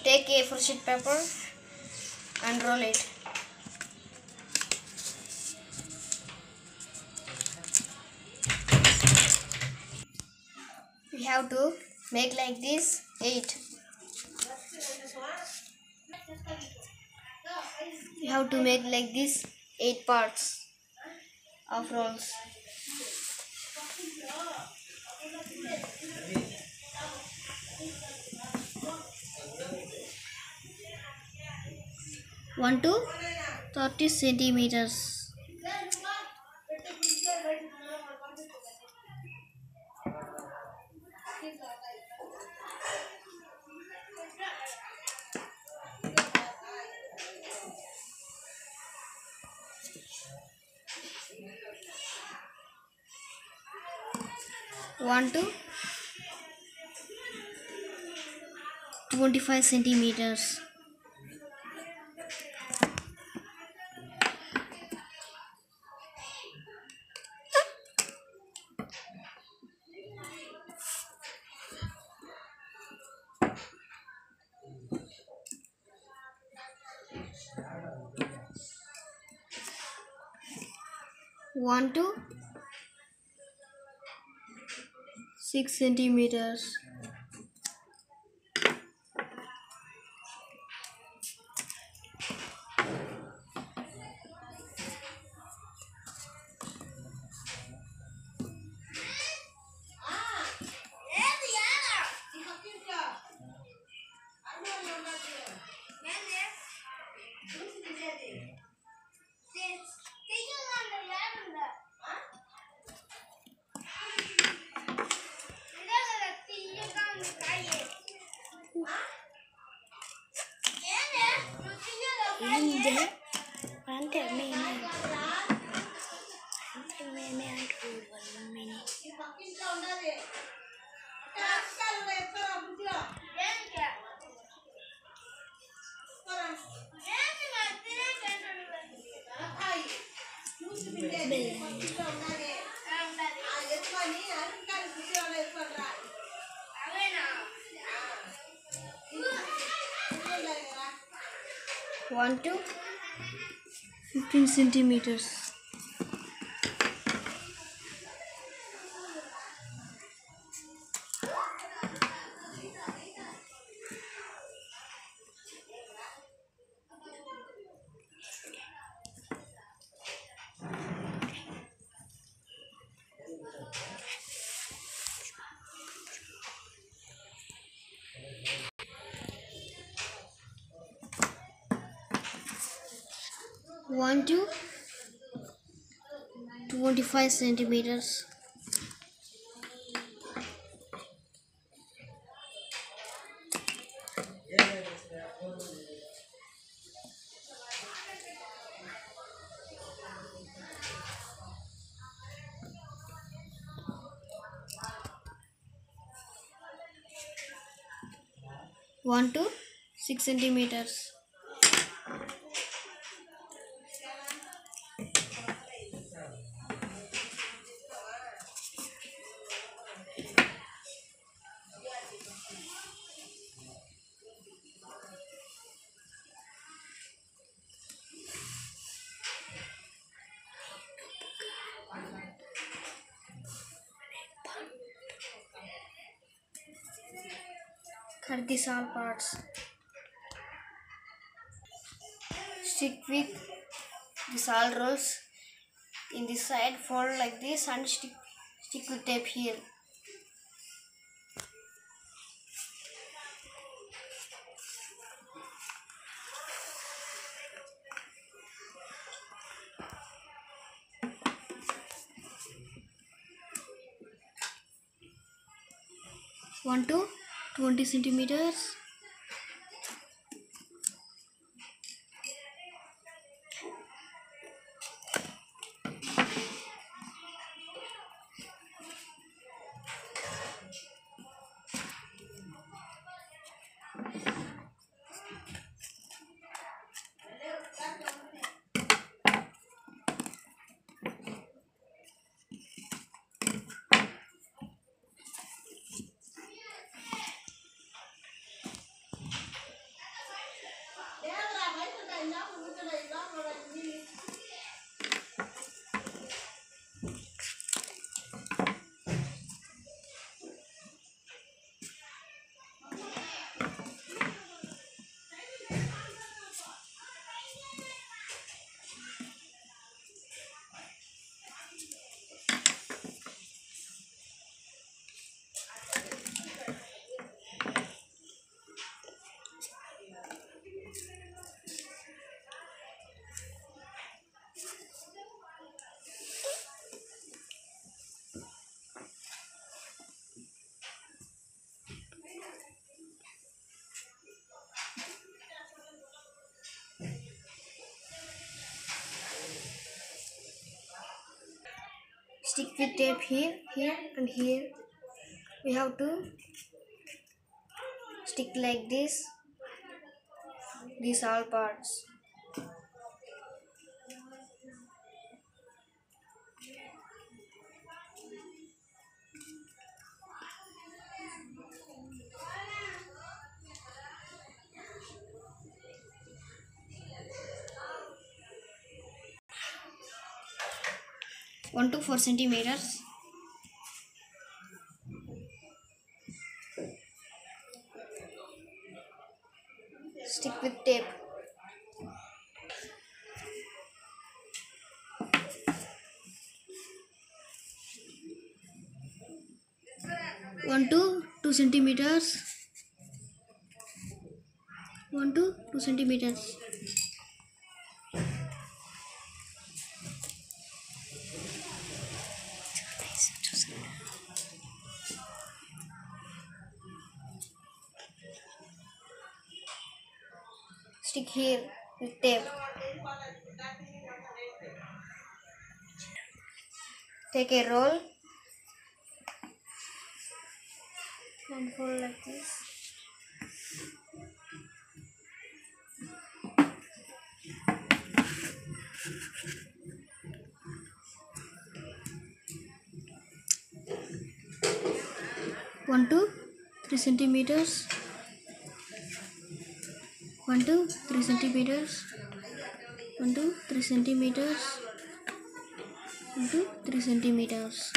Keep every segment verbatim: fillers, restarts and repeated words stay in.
Take a four sheet paper and roll it. We have to make like this eight. We have to make like this eight parts of rolls. One to thirty centimeters. One to twenty-five centimeters. One to six centimeters. అంటే మేమే అంటే మేమే అంటుకోవాలి మేమే one to fifteen centimeters. One to twenty-five centimeters. One to six centimeters. Cut these all parts. Stick with these all rolls in this side, fold like this and stick stick with tape here. One to twenty centimeters. with tape here, here and here. We have to stick like this, these all parts. one to four centimeters. Stick with tape. one to two centimeters. one to two centimeters. Stick here with tape. Take a roll and fold like this. one to three centimeters. one to three centimeters. one to three centimeters. one to three centimeters.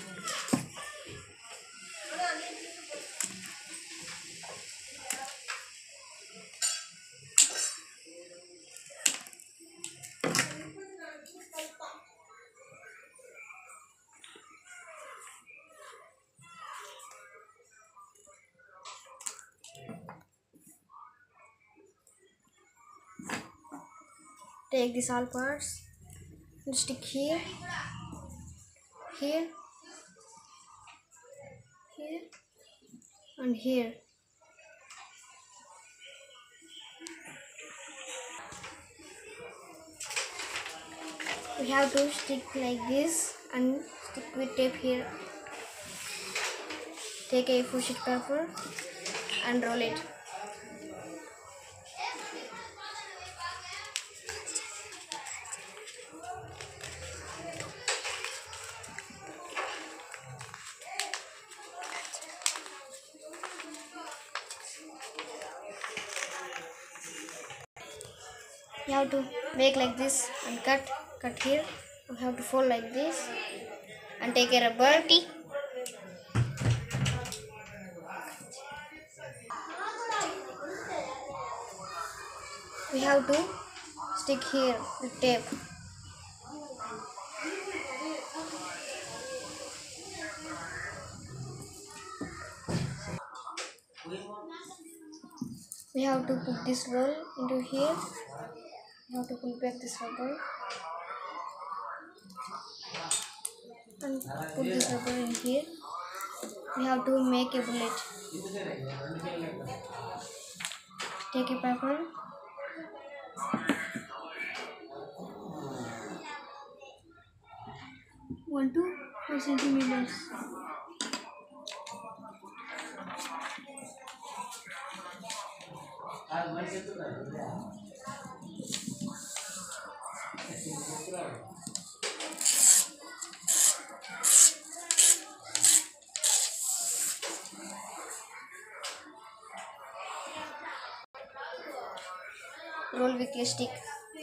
Take these all parts and stick here, here, here and here. We have to stick like this and stick with tape here. Take a four sheet paper and roll it. You have to make like this and cut, cut here. You have to fold like this and take a rubber. We have to stick here with tape. We have to put this roll into here. We have to pull back this rubber and put this rubber in here. We have to make a bullet. Take a paper. one to four centimeters. Roll with a stick.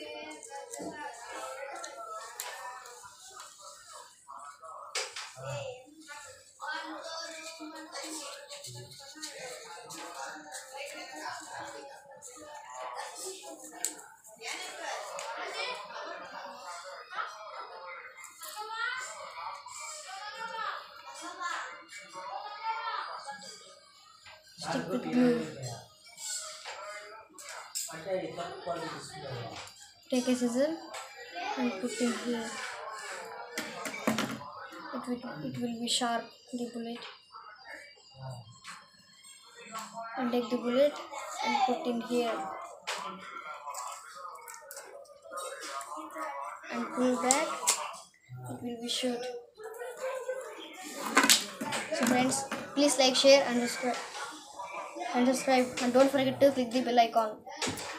Stick with glue. Take a scissor and put in here. It will, it will be sharp, the bullet. And take the bullet and put in here. And pull back, it will be short. So friends, please like, share and subscribe and subscribe and don't forget to click the bell icon.